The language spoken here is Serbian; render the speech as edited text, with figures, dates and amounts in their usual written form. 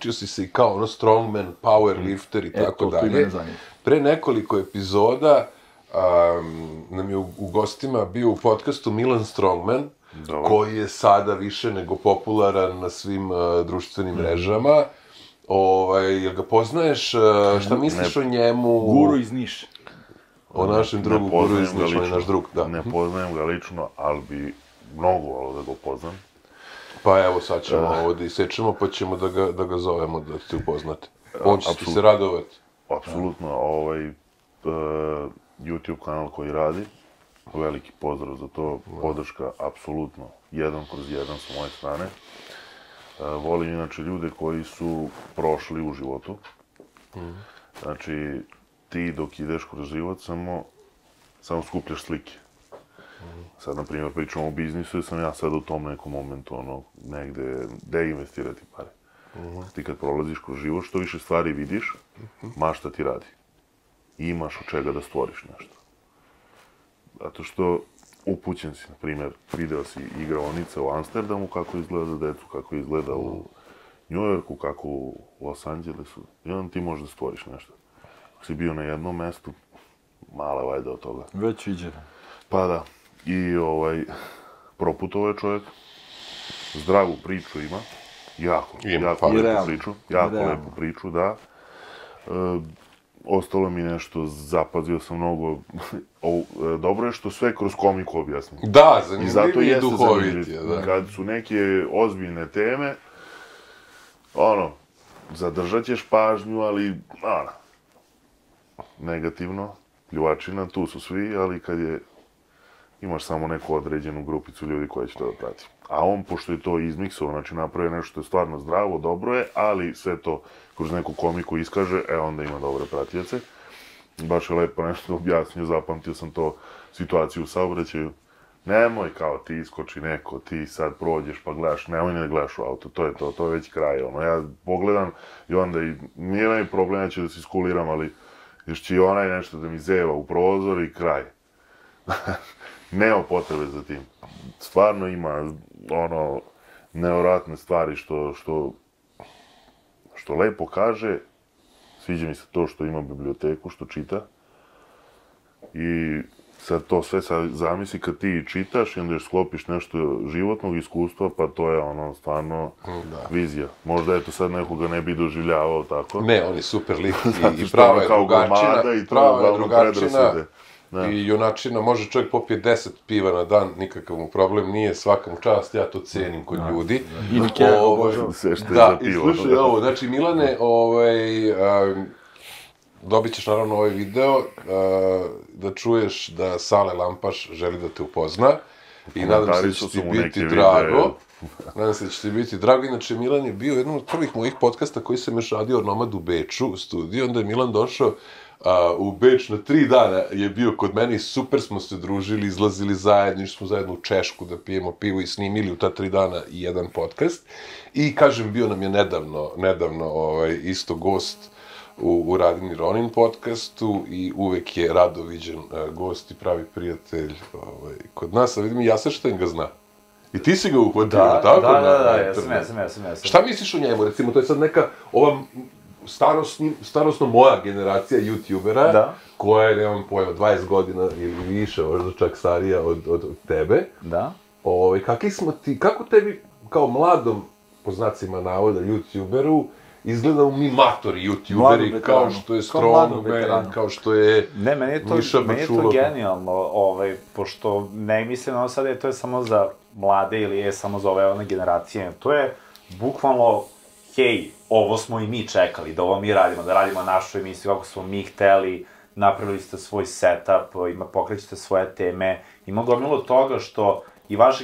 takmičio si se i kao ono strongman, powerlifter i tako dalje. Pre nekoliko epizoda nam je u gostima bio u podcastu Milan Strongman, koji je sada više nego popularan na svim društvenim mrežama. Jel ga poznaješ? Šta misliš o njemu? Guru iz Niša. O našem drugu Guru iz Niša, on je naš drug, da. Ne poznajem ga lično, ali bi mnogo volao da ga upoznam. Pa evo, sad ćemo ovo da isečemo, pa ćemo da ga zovemo da te upoznate. On će ti se radovati. Apsolutno, YouTube kanal koji radi, veliki pozdrav za to, podrška apsolutno 1/1 sa moje strane. Volim inače ljude koji su prošli u životu. Znači, ti dok ideš kroz život samo skupljaš slike. Sad, na primjer, pričamo o biznisu i sam ja sad u tom nekom momentu, negde, gde investirati pare. Ti kad prolaziš kroz život, što više stvari vidiš, mašta ti radi. I imaš od čega da stvoriš nešto. Zato što upućen si, na primjer, video si igraonice u Amsterdamu, kako izgleda za decu, kako izgleda u Njujorku, kako u Los Angelesu. I onda ti možeš da stvoriš nešto. Ako si bio na jednom mestu, mala vajda od toga. Već viđeno. Pa da. I proputovao je čovjek. Zdravu priču ima. Jako lepu priču, da. Ostalo mi nešto, zapazio sam mnogo. Dobro je što sve kroz komiku objasnim. Da, zanimljivi i duhoviti. Kad su neke ozbiljne teme, zadržat ćeš pažnju, ali, negativno, pljuvačina, tu su svi, ali kad imaš samo neku određenu grupicu ljudi koja će to da prati. A on, pošto je to izmiksao, znači napravio nešto što je stvarno zdravo, dobro je, ali sve to kroz neku komiku iskaže, onda ima dobre pratioce. Baš je lepo nešto objasnio, zapamtio sam to situaciju u saobraćaju. Nemoj kao ti iskoči neko, ti sad prođeš pa gledaš, nemoj ne gledaš u auto, to je već kraj. Ja pogledam i onda nije meni problem, ja ću da se iskuliram, ali još će i onaj nešto da mi zeva u prozor i kraj. Nema potrebe za tim. Stvarno ima nevjerojatne stvari što lepo kaže. Sviđa mi se to što ima biblioteku, što čita. I sad to sve zamisli kad ti čitaš i onda još sklopiš nešto životnog iskustva, pa to je stvarno vizija. Možda eto sad nekoga ne bi doživljavao tako. Ne, on je super lik i prava je drugačina. I junačina, može čovjek popije 10 piva na dan, nikakav mu problem nije, svaka mu čast, ja to cenim kod ljudi. I Nikera, sve što je za pivo. I slušaj ovo, znači Milane, dobit ćeš naravno ovaj video, da čuješ da Sale Lampaš želi da te upozna i nadam se da će ti biti drago. Nadam se da će ti biti drago, inače Milan je bio jedan od prvih mojih podcasta koji sam još radio Nomad u Beču, u studiju, onda je Milan došao u Beč na 3 dana, je bio kod mene i super smo se družili, izlazili zajedno, išli smo zajedno u Češku da pijemo pivo i snimili u ta 3 dana i jedan podcast. I kažem, bio nam je nedavno isto gost u Radin Ronin podcastu i uvek je rado viđen gost i pravi prijatelj kod nas, a vidim i Jasenštajn ga zna. I ti si ga uhvatio, tako? Da, ja sam. Šta misliš o njemu, recimo, to je sad neka, ova starosno moja generacija youtubera, koja je, nemam pojma, 20 godina ili više, možda čak starija od tebe. Da. Kakvi smo ti, kako tebi, kao mladom, po znacima navoda, youtuberu, izgledaju mi matori youtuberi, kao što je Strongman, kao što je Miša Bačulov. Meni je to genijalno, pošto ne mislim, sad je to samo za mlade ili je samo za ove generacije, to je bukvalno, hej, ovo smo i mi čekali, da ovo mi radimo, da radimo našu emisiju kako smo mi hteli, napravili ste svoj setup, pokrećete svoje teme, ima gomilo toga što i vaša